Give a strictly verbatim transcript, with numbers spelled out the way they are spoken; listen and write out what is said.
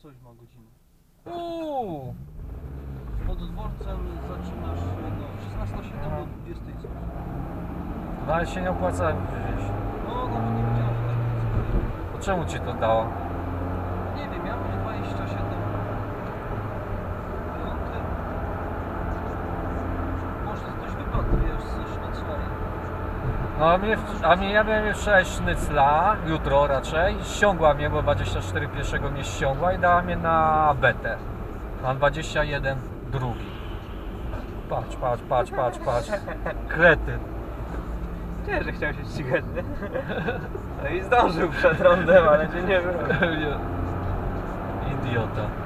coś ma godzinę. Uuu. Pod dworcem zaczynasz no, szesnasta siedem do dwudziestej coś. No ale się nie opłaca wziąć. No, nawet nie wiedziałem, że tak jest. To czemu ci to dało? Nie wiem, ja mówię dwadzieścia siedem. Piąty. Może ktoś wypadł, wiesz, ze Szwajcarii. No a mnie, a mnie ja miałem jeszcze sznycla, jutro raczej. Ściągła mnie, bo dwadzieścia cztery pierwszego mnie ściągła i dała mnie na betę. Mam dwadzieścia jeden drugi. Patrz, patrz, patrz, patrz, patrz. Kretyn. Czuję, że chciał się ścigać, nie? No i zdążył przed rondem, ale cię nie było. Idiota.